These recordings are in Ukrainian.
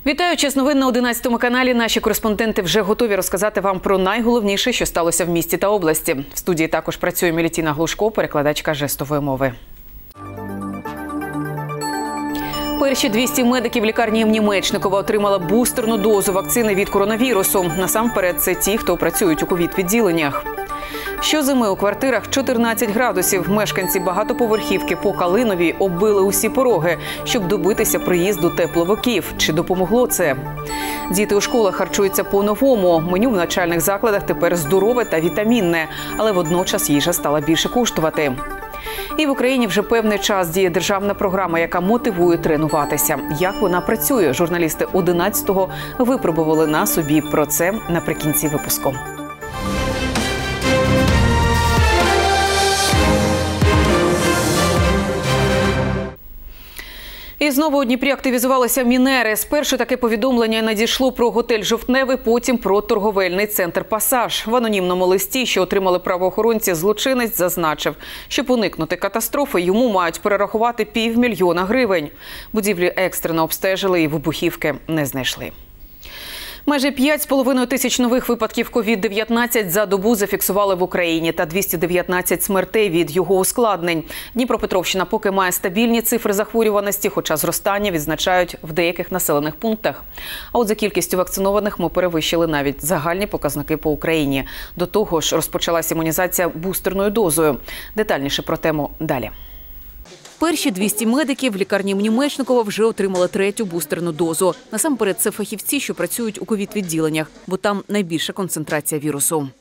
Вітаю, час новин на 11 каналі. Наші кореспонденти вже готові розказати вам про найголовніше, що сталося в місті та області. В студії також працює Мелітіна Глушко, перекладачка жестової мови. Перші 200 медиків лікарні імені Мечникова отримали бустерну дозу вакцини від коронавірусу. Насамперед, це ті, хто працюють у ковід-відділеннях. Щозими у квартирах 14 градусів. Мешканці багатоповерхівки по Калиновій оббили усі пороги, щоб добитися приїзду тепловиків. Чи допомогло це? Діти у школах харчуються по-новому. Меню в навчальних закладах тепер здорове та вітамінне, але водночас їжа стала більше коштувати. І в Україні вже певний час діє державна програма, яка мотивує тренуватися. Як вона працює, журналісти 11-го випробували на собі. Про це наприкінці випуску. І знову у Дніпрі активізувалися мінери. Спершу таке повідомлення надійшло про готель «Жовтневий», потім про торговельний центр «Пасаж». В анонімному листі, що отримали правоохоронці, злочинець зазначив, щоб уникнути катастрофи, йому мають перерахувати 500 000 гривень. Будівлі екстрено обстежили і вибухівки не знайшли. Майже 5,5 тисяч нових випадків ковід-19 за добу зафіксували в Україні та 219 смертей від його ускладнень. Дніпропетровщина поки має стабільні цифри захворюваності, хоча зростання відзначають в деяких населених пунктах. А от за кількістю вакцинованих ми перевищили навіть загальні показники по Україні. До того ж, розпочалася імунізація бустерною дозою. Детальніше про тему далі. Перші 200 медиків в лікарні імені Мечникова вже отримали третю бустерну дозу. Насамперед, це фахівці, що працюють у ковід-відділеннях, бо там найбільша концентрація вірусу.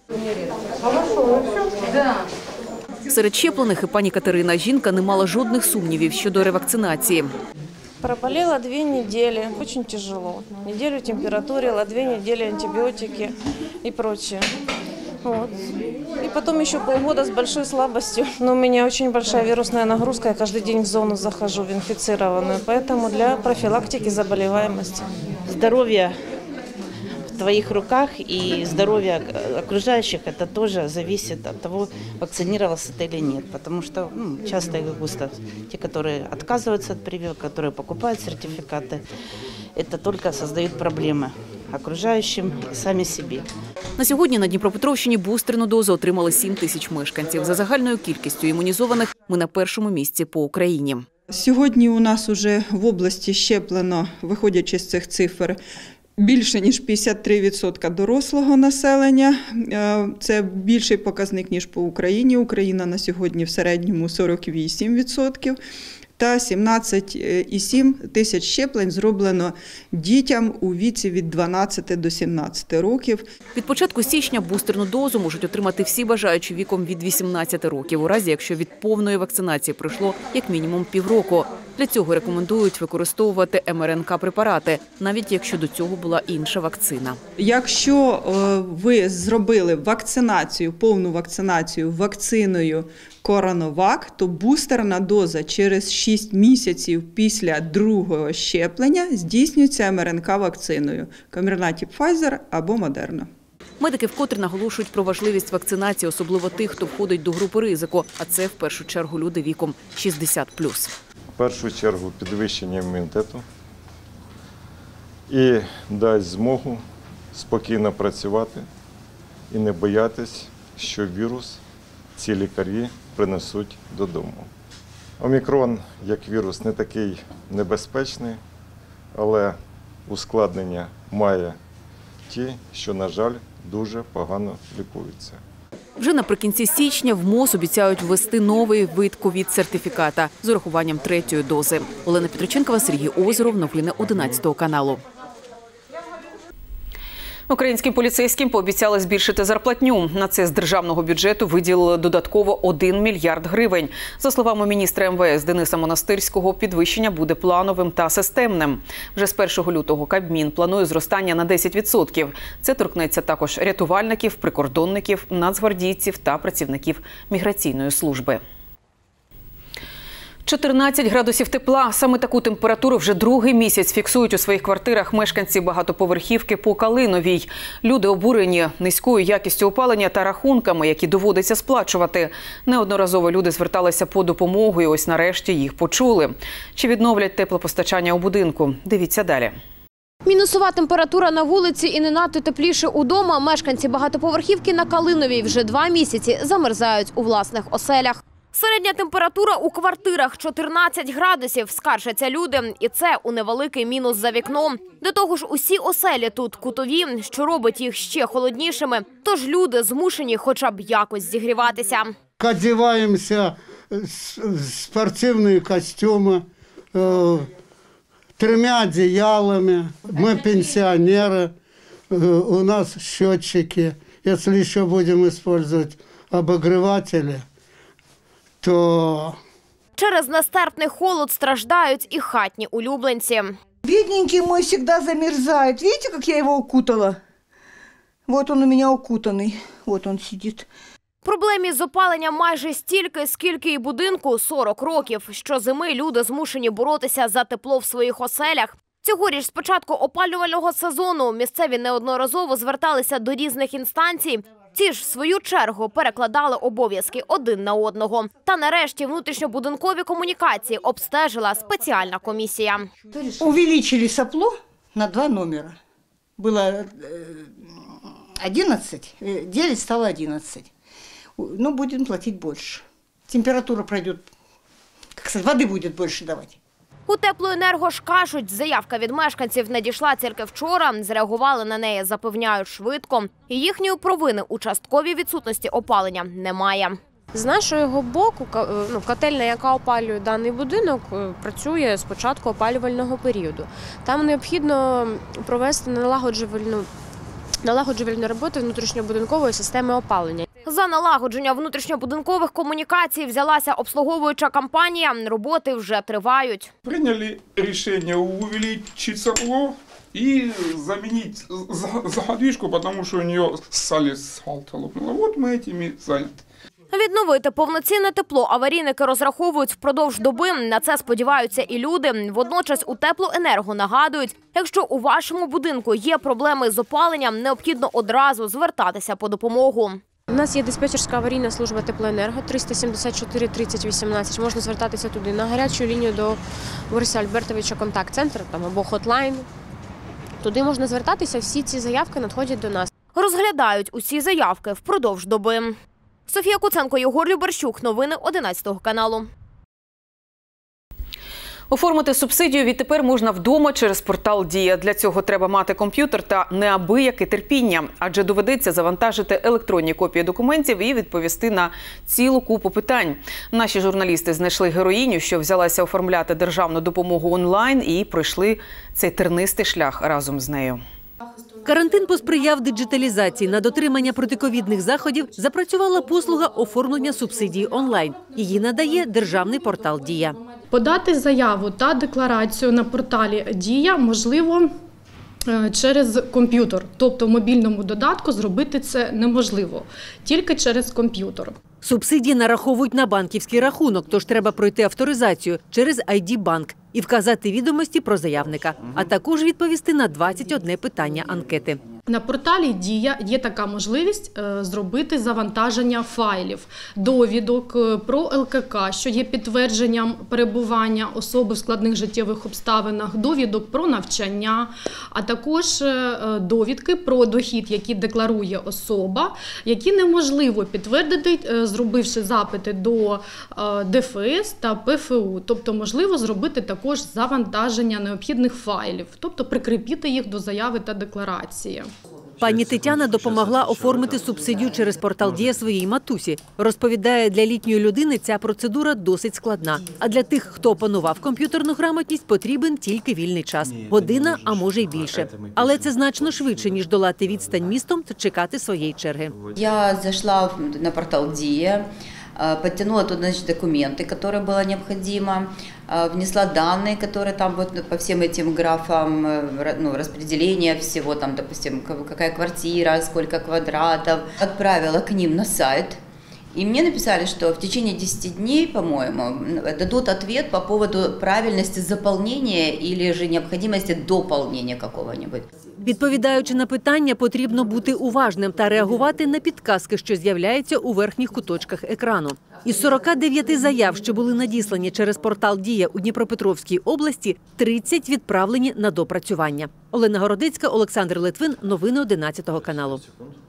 Серед щеплених і пані Катерина. Жінка не мала жодних сумнівів щодо ревакцинації. Проболела 2 недели, очень тяжело. Неделю температурила, 2 недели антибиотики и прочее. Вот. И потом еще полгода с большой слабостью. Но у меня очень большая вирусная нагрузка, я каждый день в зону захожу, в инфицированную. Поэтому для профилактики заболеваемости. Здоровье в твоих руках и здоровье окружающих, это тоже зависит от того, вакцинировался ты или нет. Потому что часто и густо те, которые отказываются от прививок, которые покупают сертификаты, это только создают проблемы окружающим і самі собі. На сьогодні на Дніпропетровщині бустерну дозу отримали 7 тисяч мешканців. За загальною кількістю імунізованих ми на першому місці по Україні. Сьогодні у нас уже в області щеплено, виходячи з цих цифр, більше ніж 53% дорослого населення. Це більший показник, ніж по Україні. Україна на сьогодні в середньому 48%. Та 17,7 тисяч щеплень зроблено дітям у віці від 12 до 17 років. Від початку січня бустерну дозу можуть отримати всі бажаючі віком від 18 років, у разі якщо від повної вакцинації пройшло як мінімум півроку. Для цього рекомендують використовувати МРНК-препарати, навіть якщо до цього була інша вакцина. Якщо ви зробили вакцинацію, повну вакцинацію вакциною Коронавак, то бустерна доза через 6 місяців після другого щеплення здійснюється МРНК-вакциною – Comirnaty Pfizer або Moderna. Медики вкотре наголошують про важливість вакцинації, особливо тих, хто входить до групи ризику, а це в першу чергу люди віком 60+. В першу чергу підвищення імунітету і дасть змогу спокійно працювати і не боятись, що вірус ці лікарі принесуть додому. Омікрон як вірус не такий небезпечний, але ускладнення має ті, що, на жаль, дуже погано лікуються. Вже наприкінці січня в МОЗ обіцяють ввести новий вид ковід-сертифіката з урахуванням третьої дози. Олена Петриченкова, Сергій Озеров. Новини 11 каналу. Українським поліцейським пообіцяли збільшити зарплатню. На це з державного бюджету виділили додатково 1 мільярд гривень. За словами міністра МВС Дениса Монастирського, підвищення буде плановим та системним. Вже з 1 лютого Кабмін планує зростання на 10%. Це торкнеться також рятувальників, прикордонників, нацгвардійців та працівників міграційної служби. 14 градусів тепла. Саме таку температуру вже другий місяць фіксують у своїх квартирах мешканці багатоповерхівки по Калиновій. Люди обурені низькою якістю опалення та рахунками, які доводиться сплачувати. Неодноразово люди зверталися по допомогу і ось нарешті їх почули. Чи відновлять теплопостачання у будинку? Дивіться далі. Мінусова температура на вулиці і не надто тепліше удома. Мешканці багатоповерхівки на Калиновій вже 2 місяці замерзають у власних оселях. Середня температура у квартирах – 14 градусів, скаржаться люди. І це у невеликий мінус за вікном. До того ж, усі оселі тут кутові, що робить їх ще холоднішими. Тож люди змушені хоча б якось зігріватися. Одеваемся спортивные костюмы, 3 одеялами. Мы пенсионеры, у нас счетчики. Если еще будем использовать обогреватели, то... Через нестерпний холод страждають і хатні улюбленці. Бедненький мой всегда замерзает. Видите, как я его укутала? Вот он у меня укутанный. Вот он сидит. Проблемі з опаленням майже стільки, скільки і будинку – 40 років. Щозими люди змушені боротися за тепло в своїх оселях. Цьогоріч з початку опалювального сезону місцеві неодноразово зверталися до різних інстанцій. Ці ж, в свою чергу, перекладали обов'язки один на одного. Та нарешті внутрішньобудинкові комунікації обстежила спеціальна комісія. Увеличили сопло на 2 номера. Было 11, 9 стало 11. Но будем платить больше. Температура пройдет, как сказать, воды будет больше давать. У Теплоенерго ж кажуть, заявка від мешканців надійшла тільки вчора. Зреагували на неї, запевняють, швидко. І їхньої провини у частковій відсутності опалення немає. З нашого боку, котельня, яка опалює даний будинок, працює з початку опалювального періоду. Там необхідно провести налагоджувальні роботи внутрішньобудинкової системи опалення. За налагодження внутрішньобудинкових комунікацій взялася обслуговуюча компанія. Роботи вже тривають. Прийняли рішення увеличити тепло і замінити задвижку, тому що у неї салта лопнула. От ми цими зайняті. Відновити повноцінне тепло аварійники розраховують впродовж доби. На це сподіваються і люди. Водночас у Теплоенерго нагадують, якщо у вашому будинку є проблеми з опаленням, необхідно одразу звертатися по допомогу. У нас є диспетчерська аварійна служба Теплоенерго 374 30 18. Можна звертатися туди на гарячу лінію до Бориса Альбертовича контакт-центр або хотлайн. Туди можна звертатися, всі ці заявки надходять до нас. Розглядають усі заявки впродовж доби. Софія Куценко, Єгор Любарщук. Новини 11 каналу. Оформити субсидію відтепер можна вдома через портал «Дія». Для цього треба мати комп'ютер та неабияке терпіння, адже доведеться завантажити електронні копії документів і відповісти на цілу купу питань. Наші журналісти знайшли героїню, що взялася оформляти державну допомогу онлайн, і пройшли цей тернистий шлях разом з нею. Карантин посприяв диджиталізації. На дотримання протиковідних заходів запрацювала послуга оформлення субсидії онлайн. Її надає державний портал «Дія». Подати заяву та декларацію на порталі «Дія» можливо через комп'ютер. Тобто в мобільному додатку зробити це неможливо, тільки через комп'ютер. Субсидії нараховують на банківський рахунок, тож треба пройти авторизацію через ID-банк і вказати відомості про заявника, а також відповісти на 21 питання анкети. На порталі «Дія» є така можливість зробити завантаження файлів, довідок про ЛКК, що є підтвердженням перебування особи в складних життєвих обставинах, довідок про навчання, а також довідки про дохід, який декларує особа, які неможливо підтвердити, зробивши запити до ДФС та ПФУ. Тобто можливо зробити також завантаження необхідних файлів, тобто прикріпити їх до заяви та декларації. Пані Тетяна допомогла оформити субсидію через портал «Дія» своїй матусі. Розповідає, для літньої людини ця процедура досить складна. А для тих, хто опанував комп'ютерну грамотність, потрібен тільки вільний час. Година, а може й більше. Але це значно швидше, ніж долати відстань містом та чекати своєї черги. Я зайшла на портал «Дія», подтянула туда, значит, документы, которые было необходимо, внесла данные, которые там вот по всем этим графам, ну, распределения всего, там, допустим, какая квартира, сколько квадратов. Отправила к ним на сайт, И мне написали, что в течение 10 дней, по-моему, дадут ответ по поводу правильности заполнения или же необходимости дополнения какого-нибудь. Відповідаючи на питання, потрібно бути уважним та реагувати на підказки, що з'являються у верхніх куточках екрану. Із 49 заяв, що були надіслані через портал «Дія» у Дніпропетровській області, 30 відправлені на допрацювання. Олена Городицька, Олександр Литвин. Новини 11 каналу.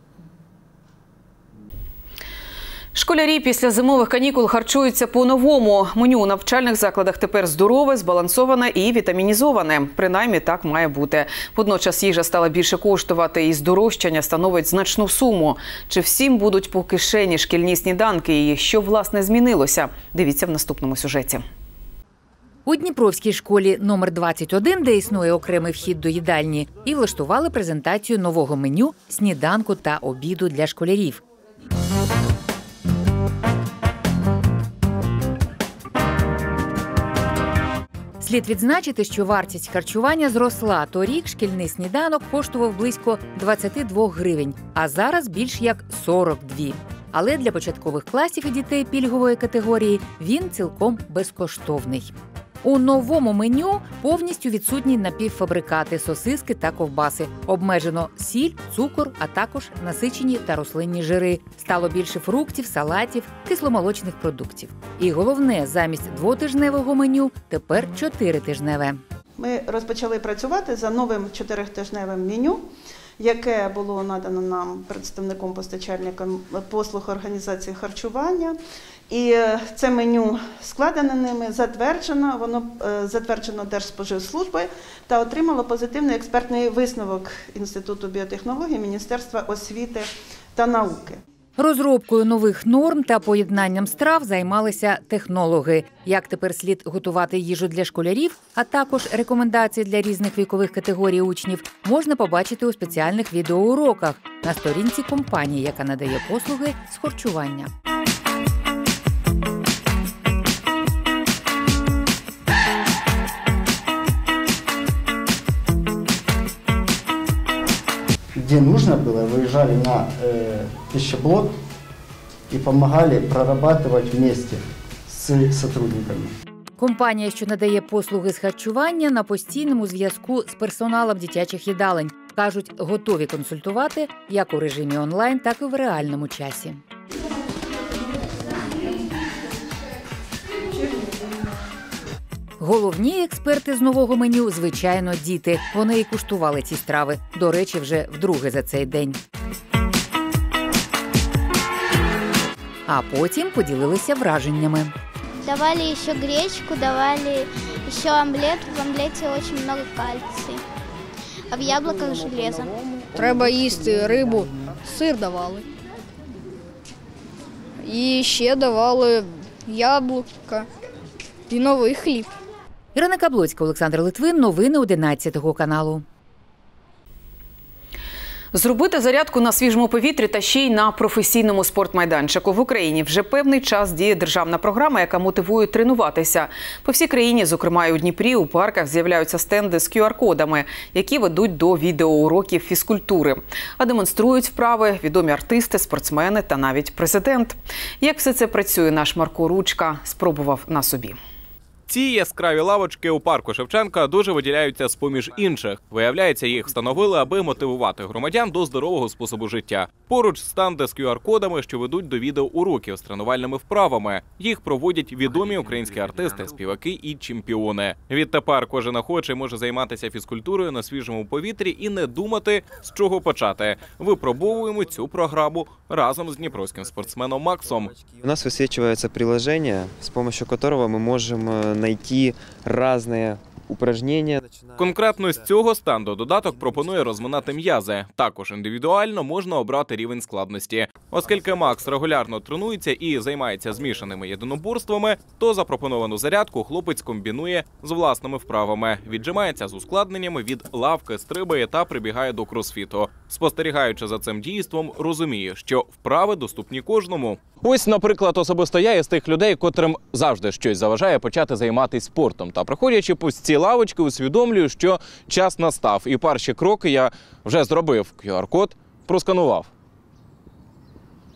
Школярі після зимових канікул харчуються по-новому. Меню у навчальних закладах тепер здорове, збалансоване і вітамінізоване. Принаймні так має бути. Водночас їжа стала більше коштувати і здорожчання становить значну суму. Чи всім будуть по кишені шкільні сніданки і що, власне, змінилося? Дивіться в наступному сюжеті. У Дніпровській школі номер 21, де існує окремий вхід до їдальні, і влаштували презентацію нового меню, сніданку та обіду для школярів. Слід відзначити, що вартість харчування зросла. Торік шкільний сніданок коштував близько 22 гривень, а зараз більш як 42. Але для початкових класів і дітей пільгової категорії він цілком безкоштовний. У новому меню повністю відсутні напівфабрикати, сосиски та ковбаси. Обмежено сіль, цукор, а також насичені та рослинні жири. Стало більше фруктів, салатів, кисломолочних продуктів. І головне, замість 2-тижневого меню тепер 4-тижневе. Ми розпочали працювати за новим 4-тижневим меню, яке було надано нам представником постачальникам послуг організації харчування. І це меню складене ними, затверджено, воно затверджено Держспоживслужбою та отримало позитивний експертний висновок Інституту біотехнологій Міністерства освіти та науки. Розробкою нових норм та поєднанням страв займалися технологи. Як тепер слід готувати їжу для школярів, а також рекомендації для різних вікових категорій учнів, можна побачити у спеціальних відеоуроках на сторінці компанії, яка надає послуги з харчування. Где нужно было, выезжали на пищеблок и помогали прорабатывать вместе с сотрудниками. Компанія, що надає послуги з харчування, на постійному зв'язку з персоналом дитячих їдалень. Кажуть, готові консультувати як у режимі онлайн, так і в реальному часі. Головні експерти з нового меню, звичайно, діти. Вони і куштували ці страви. До речі, вже вдруге за цей день. А потім поділилися враженнями. Давали ще гречку, давали ще омлет. В омлеті дуже багато кальцію, а в яблуках железо. Треба їсти рибу, сир давали. І ще давали яблука і новий хліб. Ірина Каблоцька, Олександр Литвин. Новини 11 каналу. Зробити зарядку на свіжому повітрі та ще й на професійному спортмайданчику. В Україні вже певний час діє державна програма, яка мотивує тренуватися. По всій країні, зокрема і у Дніпрі, у парках з'являються стенди з QR-кодами, які ведуть до відеоуроків фізкультури. А демонструють вправи відомі артисти, спортсмени та навіть президент. Як все це працює, наш Марко Ручка спробував на собі. Ці яскраві лавочки у парку Шевченка дуже виділяються з-поміж інших. Виявляється, їх встановили, аби мотивувати громадян до здорового способу життя. Поруч стенди з QR-кодами, що ведуть до відеоуроків з тренувальними вправами. Їх проводять відомі українські артисти, співаки і чемпіони. Відтепер кожен охочий може займатися фізкультурою на свіжому повітрі і не думати, з чого почати. Випробовуємо цю програму разом з дніпровським спортсменом Максом. У нас высвечивается приложение, с помощью которого мы можем найти разные упражнения. Конкретно з цього стенду додаток пропонує розминати м'язи. Також індивідуально можна обрати рівень складності. Оскільки Макс регулярно тренується і займається змішаними єдиноборствами, то запропоновану зарядку хлопець комбінує з власними вправами. Віджимається з ускладненнями від лавки, стрибає та прибігає до кросфіту. Спостерігаючи за цим дійством, розуміє, що вправи доступні кожному. Ось, наприклад, особисто я із тих людей, котрим завжди щось заважає почати займатися спортом. Та проходячи повз ці лавочки, усвідомлюю, що час настав. І перші кроки я вже зробив. QR-код просканував.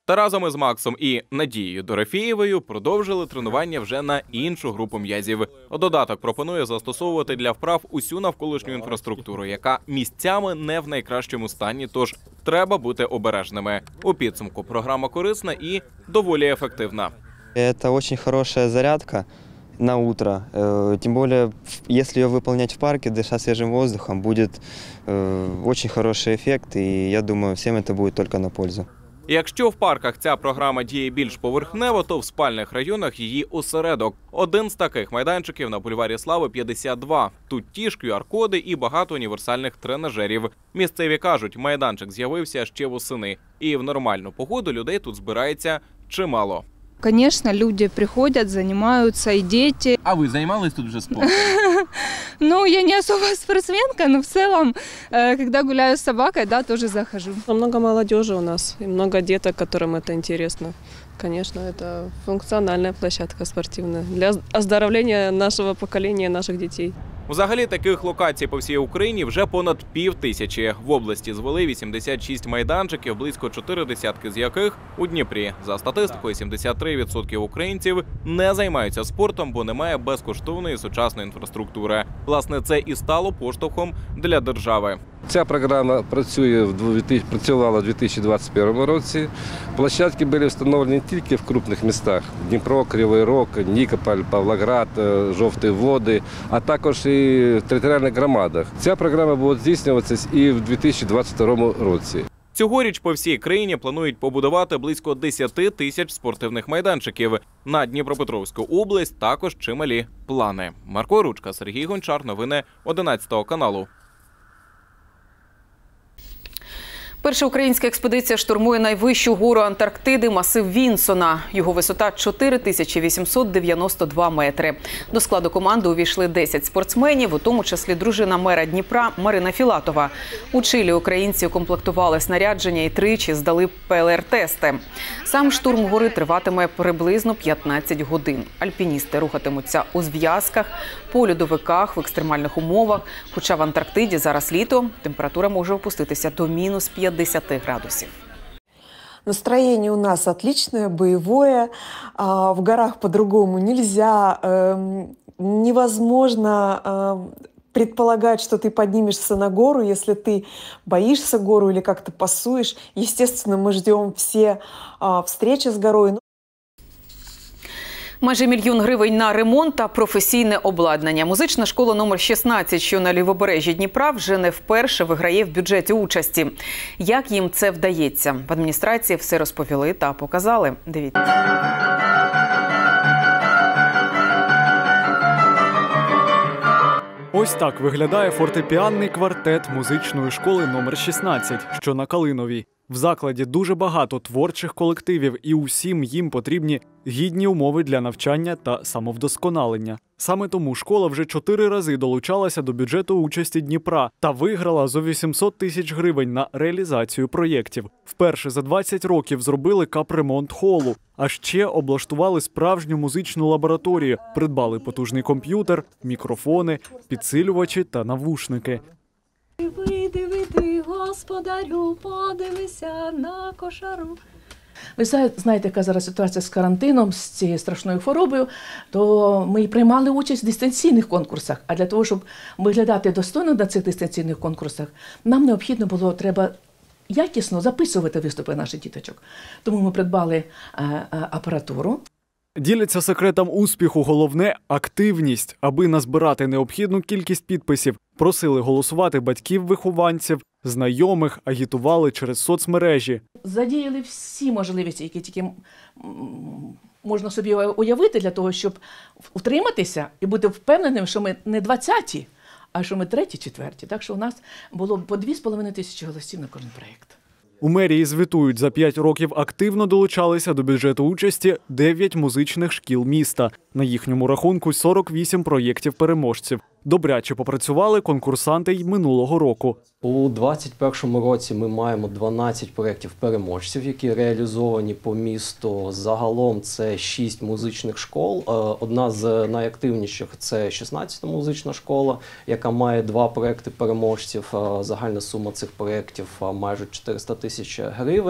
Та разом із Максом і Надією Дорофєєвою продовжили тренування вже на іншу групу м'язів. Додаток пропонує застосовувати для вправ усю навколишню інфраструктуру, яка місцями не в найкращому стані, тож треба бути обережними. У підсумку програма корисна і доволі ефективна. Это очень хорошая зарядка на утро. Тем более, если ее выполнять в парке, дыша свежим воздухом, будет очень хороший эффект, и я думаю, всем это будет только на пользу. Якщо в парках ця програма діє більш поверхнево, то в спальних районах її осередок. Один з таких майданчиків на бульварі Слави 52. Тут ті ж QR-коди і багато універсальних тренажерів. Місцеві кажуть, майданчик з'явився ще восени. І в нормальну погоду людей тут збирається чимало. Конечно, люди приходят, занимаются, и дети. А ви займались тут вже спортом? Ну, я не особо спортсменка, но в целом, когда гуляю с собакой, да, тоже захожу. Много молодежи у нас, и много деток, которым это интересно. Конечно, это функциональная площадка спортивная для оздоровления нашего поколения, наших детей. Взагалі, таких локацій по всій Україні вже понад 5000. В області звели 86 майданчиків, близько 40 з яких у Дніпрі. За статистикою, 73% українців не займаються спортом, бо немає безкоштовної сучасної інфраструктури. Власне, це і стало поштовхом для держави. Ця програма працювала в 2021 році. Площадки були встановлені тільки в крупних містах – Дніпро, Кривий Рог, Нікополь, Павлоград, Жовті Води, а також і в територіальних громадах. Ця програма буде здійснюватися і в 2022 році. Цьогоріч по всій країні планують побудувати близько 10 тисяч спортивних майданчиків. На Дніпропетровську область також чималі плани. Марко Ручка, Сергій Гончар, новини 11 каналу. Перша українська експедиція штурмує найвищу гору Антарктиди – масив Вінсона. Його висота – 4892 метри. До складу команди увійшли 10 спортсменів, у тому числі дружина мера Дніпра Марина Філатова. У Чилі українці укомплектували снарядження і тричі здали ПЛР-тести. Сам штурм гори триватиме приблизно 15 годин. Альпіністи рухатимуться у зв'язках, по льодовиках, в екстремальних умовах. Хоча в Антарктиді зараз літо, температура може опуститися до мінус 50 градусов. Настроение у нас отличное, боевое. В горах по-другому нельзя. Невозможно предполагать, что ты поднимешься на гору, если ты боишься гору или как-то пасуешь. Естественно, мы ждем все встречи с горой. Майже 1 мільйон гривень на ремонт та професійне обладнання. Музична школа номер 16, що на лівобережжі Дніпра, вже не вперше виграє в бюджеті участі. Як їм це вдається? В адміністрації все розповіли та показали. Дивіться. Ось так виглядає фортепіанний квартет музичної школи номер 16, що на Калиновій. В закладі дуже багато творчих колективів, і усім їм потрібні гідні умови для навчання та самовдосконалення. Саме тому школа вже 4 рази долучалася до бюджету участі Дніпра та виграла зо 800 тисяч гривень на реалізацію проєктів. Вперше за 20 років зробили капремонт холу, а ще облаштували справжню музичну лабораторію, придбали потужний комп'ютер, мікрофони, підсилювачі та навушники. Диви, господарю, подивися на кошару. Ви знаєте, яка зараз ситуація з карантином, з цією страшною хворобою, то ми приймали участь в дистанційних конкурсах. А для того, щоб виглядати достойно на цих дистанційних конкурсах, нам необхідно було, треба якісно записувати виступи наших діточок. Тому ми придбали апаратуру. Діляться секретом успіху головне – активність. Аби назбирати необхідну кількість підписів, просили голосувати батьків-вихованців, знайомих, агітували через соцмережі. Задіяли всі можливості, які тільки можна собі уявити для того, щоб утриматися і бути впевненим, що ми не 20-ті, а що ми 3-4. Так що у нас було по 2500 голосів на кожен проєкт. У мерії звітують, за 5 років активно долучалися до бюджету участі 9 музичних шкіл міста. На їхньому рахунку 48 проєктів переможців. Добряче попрацювали конкурсанти й минулого року. У 2021 році ми маємо 12 проєктів переможців, які реалізовані по місту. Загалом це 6 музичних школ. Одна з найактивніших – це 16-та музична школа, яка має 2 проєкти переможців. Загальна сума цих проєктів – майже 400 тисяч гривень.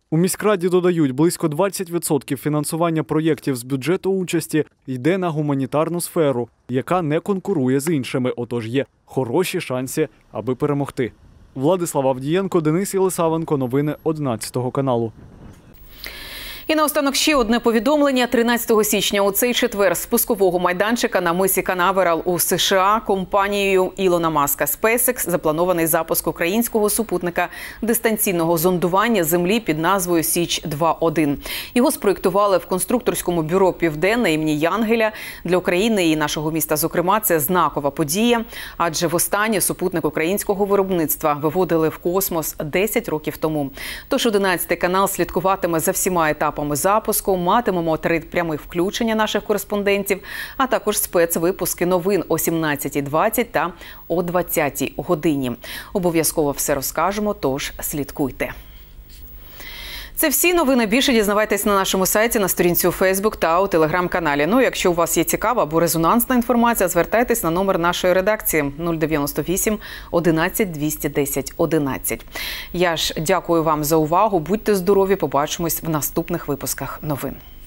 У міськраді додають, близько 20% фінансування проєктів з бюджету участі йде на гуманітарну сферу, яка не конкурує з іншими, отож є хороші шанси, аби перемогти. Владислав Авдієнко, Денис Єлисавенко, новини 11 каналу. І наостанок ще одне повідомлення. 13 січня у цей четвер з пускового майданчика на мисі Канаверал у США компанією Ілона Маска SpaceX запланований запуск українського супутника дистанційного зондування Землі під назвою Січ-2-1. Його спроєктували в конструкторському бюро «Південне» імені Янгеля. Для України і нашого міста, зокрема, це знакова подія, адже востаннє супутник українського виробництва виводили в космос 10 років тому. Тож 11 канал слідкуватиме за всіма етапами запуску, матимемо 3 прямих включення наших кореспондентів, а також спецвипуски новин о 17:20 та о 20 годині. Обов'язково все розкажемо, тож слідкуйте. Це всі новини. Більше дізнавайтесь на нашому сайті, на сторінці у Фейсбук та у Телеграм-каналі. Ну, якщо у вас є цікава або резонансна інформація, звертайтесь на номер нашої редакції 098 11 210 11. Я ж дякую вам за увагу. Будьте здорові, побачимось в наступних випусках новин.